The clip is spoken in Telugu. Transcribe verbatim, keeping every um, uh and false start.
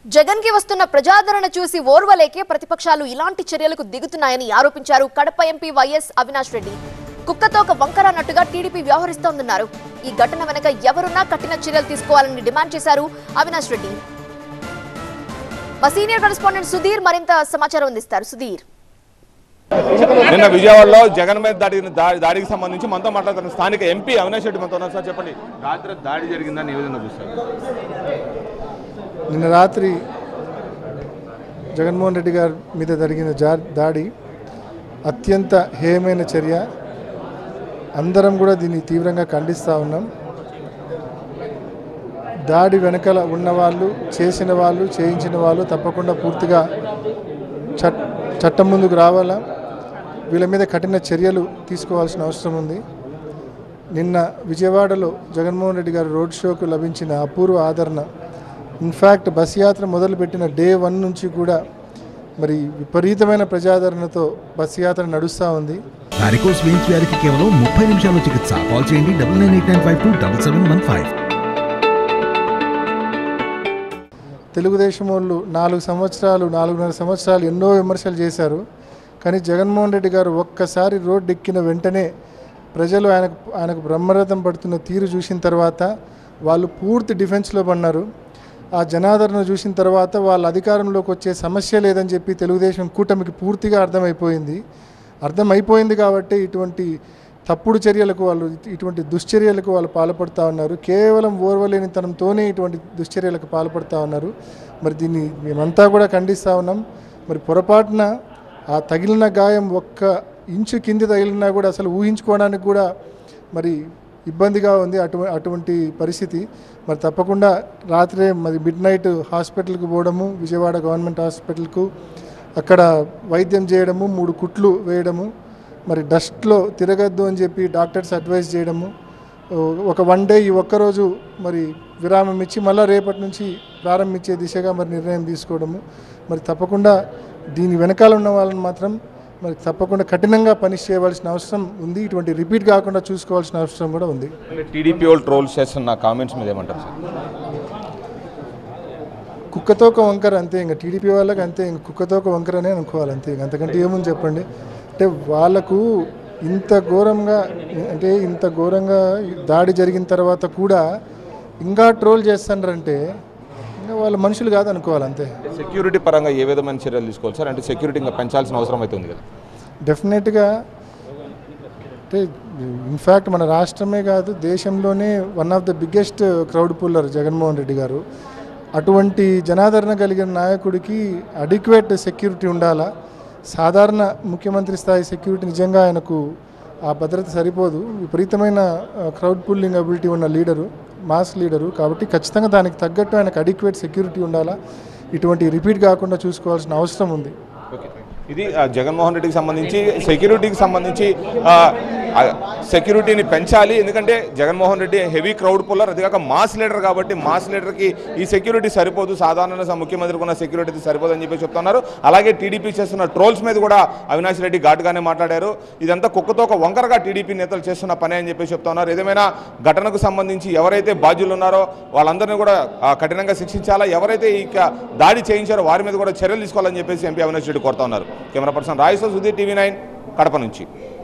జగన్ కి వస్తున్న ప్రజాదరణ చూసి ఓర్వలేకే ప్రతిపక్షాలు ఇలాంటి చర్యలకు దిగుతున్నాయని ఆరోపించారు కడప ఎంపీ వైఎస్ అవినాష్ రెడ్డి. కుక్కతోక వంకర అన్నట్టుగా టీడీపీ వ్యవహరిస్తోందన్నారు. ఈ ఘటన వెనక ఎవరున్నా కఠిన చర్యలు తీసుకోవాలని డిమాండ్ చేశారు అవినాష్ రెడ్డి. మా సీనియర్ కరెస్పాండెంట్ సుధీర్ మరింత సమాచారం అందిస్తారు. సుధీర్, నిన్న విజయవాడలో జగన్ మీద దాడి దాడికి సంబంధించి మనతో మాట్లాడుతున్న స్థానిక ఎంపీ అవినాష్ రెడ్డి మనతో ఉన్నారు. సార్ చెప్పండి, రాత్రి దాడి జరిగిందని ఏ విధంగా చూస్తారు? నిన్న రాత్రి జగన్మోహన్ రెడ్డి గారి మీద జరిగిన దాడి అత్యంత హేయమైన చర్య. అందరం కూడా దీన్ని తీవ్రంగా ఖండిస్తూ ఉన్నాం. దాడి వెనకాల ఉన్నవాళ్ళు, చేసిన వాళ్ళు, చేయించిన వాళ్ళు తప్పకుండా పూర్తిగా చట్ చట్టం ముందుకు రావాలా. వీళ్ళ మీద కఠిన చర్యలు తీసుకోవాల్సిన అవసరం ఉంది. నిన్న విజయవాడలో జగన్మోహన్ రెడ్డి గారి రోడ్ షోకు లభించిన అపూర్వ ఆదరణ, ఇన్ఫ్యాక్ట్ బస్ యాత్ర మొదలుపెట్టిన డే వన్ నుంచి కూడా మరి విపరీతమైన ప్రజాదరణతో బస్ యాత్ర నడుస్తూ ఉంది. వారికోస్ వెయిన్స్ వ్యాధికి కేవలం ముప్పై నిమిషాల చికిత్స. కాల్ చేయండి double nine eight nine five two double seven one five. Telugu Desam వాళ్ళు నాలుగు సంవత్సరాలు నాలుగున్నర సంవత్సరాలు ఎన్నో విమర్శలు చేశారు. కానీ జగన్మోహన్ రెడ్డి గారు ఒక్కసారి రోడ్డు ఎక్కిన వెంటనే ప్రజలు ఆయనకు ఆయనకు బ్రహ్మరథం పడుతున్న తీరు చూసిన తర్వాత వాళ్ళు పూర్తి డిఫెన్స్లో పడినారు. ఆ జనాదరణ చూసిన తర్వాత వాళ్ళ అధికారంలోకి వచ్చే సమస్య లేదని చెప్పి తెలుగుదేశం కూటమికి పూర్తిగా అర్థమైపోయింది. అర్థమైపోయింది కాబట్టి ఇటువంటి తప్పుడు చర్యలకు వాళ్ళు, ఇటువంటి దుశ్చర్యలకు వాళ్ళు పాల్పడుతూ ఉన్నారు. కేవలం ఓర్వలేనితనంతోనే ఇటువంటి దుశ్చర్యలకు పాల్పడుతూ ఉన్నారు. మరి దీన్ని మేమంతా కూడా ఖండిస్తూ ఉన్నాం. మరి పొరపాటున ఆ తగిలిన గాయం ఒక్క ఇంచు కింది తగిలినా కూడా అసలు ఊహించుకోవడానికి కూడా మరి ఇబ్బందిగా ఉంది అటు అటువంటి పరిస్థితి. మరి తప్పకుండా రాత్రే మరి మిడ్ నైట్ హాస్పిటల్కి పోవడము, విజయవాడ గవర్నమెంట్ హాస్పిటల్కు అక్కడ వైద్యం చేయడము, మూడు కుట్లు వేయడము, మరి డస్ట్లో తిరగద్దు అని చెప్పి డాక్టర్స్ అడ్వైస్ చేయడము, ఒక వన్ డే ఈ ఒక్కరోజు మరి విరామం ఇచ్చి మళ్ళీ రేపటి నుంచి ప్రారంభించే దిశగా మరి నిర్ణయం తీసుకోవడము. మరి తప్పకుండా దీని వెనకాల ఉన్న వాళ్ళని మాత్రం మరి తప్పకుండా కఠినంగా పనిష్ చేయవలసిన అవసరం ఉంది. ఇటువంటి రిపీట్ కాకుండా చూసుకోవాల్సిన అవసరం కూడా ఉంది. టీడీపీ వాళ్ళు ట్రోల్ చేస్తున్న కామెంట్స్ మీద ఏమంటారు సార్? కుక్కతోక వంకర అంతే, ఇంకా టీడీపీ వాళ్ళకి అంతే, ఇంక కుక్కతోక వంకరనే అనుకోవాలి అంతే. ఇంక అంతకంటే ఏముంది చెప్పండి. అంటే వాళ్ళకు ఇంత ఘోరంగా, అంటే ఇంత ఘోరంగా దాడి జరిగిన తర్వాత కూడా ఇంకా ట్రోల్ చేస్తున్నారంటే ఇంకా వాళ్ళ మనుషులు కాదు అనుకోవాలి అంతే. సెక్యూరిటీ పరంగా ఏ విధమైన చర్యలు తీసుకోవాలి సార్? అంటే సెక్యూరిటీ ఇంకా పెంచాల్సిన అవసరం అయితే ఉంది కదా. డెఫినెట్గా, అంటే ఇన్ఫ్యాక్ట్ మన రాష్ట్రమే కాదు దేశంలోనే one of the biggest crowd puller Jaganmohan Reddy గారు. అటువంటి జనాదరణ కలిగిన నాయకుడికి అడిక్వేట్ సెక్యూరిటీ ఉండాలా. సాధారణ ముఖ్యమంత్రి స్థాయి సెక్యూరిటీ నిజంగా ఆయనకు ఆ భద్రత సరిపోదు. విపరీతమైన క్రౌడ్ పుల్లింగ్ అబిలిటీ ఉన్న లీడరు, మాస్ లీడరు. కాబట్టి ఖచ్చితంగా దానికి తగ్గట్టు ఆయనకు అడిక్వేట్ సెక్యూరిటీ ఉండాలా. ఇటువంటి రిపీట్ కాకుండా చూసుకోవాల్సిన అవసరం ఉంది. ఓకే, ఇది జగన్మోహన్ రెడ్డికి సంబంధించి సెక్యూరిటీకి సంబంధించి సెక్యూరిటీని పెంచాలి. ఎందుకంటే Jaganmohan Reddy heavy crowd puller, అది కాక మాస్ లీడర్ కాబట్టి మాస్ లీడర్కి ఈ సెక్యూరిటీ సరిపోదు, సాధారణ ముఖ్యమంత్రికి ఉన్న సెక్యూరిటీ సరిపోదు అని చెప్పి చెప్తున్నారు. అలాగే టీడీపీ చేస్తున్న ట్రోల్స్ మీద కూడా అవినాష్ రెడ్డి ఘాటుగానే మాట్లాడారు. ఇదంతా కుక్కతో ఒక వంకరగా టీడీపీ నేతలు చేస్తున్న పని అని చెప్పి చెప్తున్నారు. ఏదేమైనా ఘటనకు సంబంధించి ఎవరైతే బాధ్యులు ఉన్నారో వాళ్ళందరినీ కూడా కఠినంగా శిక్షించాలా, ఎవరైతే ఈ దాడి చేయించారో వారి మీద కూడా చర్యలు తీసుకోవాలని చెప్పేసి ఎంపీ అవినాష్ రెడ్డి కోరుతా ఉన్నారు. కెమెరా పర్సన్ రాయసో, సుధీర్, టీవీ నైన్, కడప నుంచి.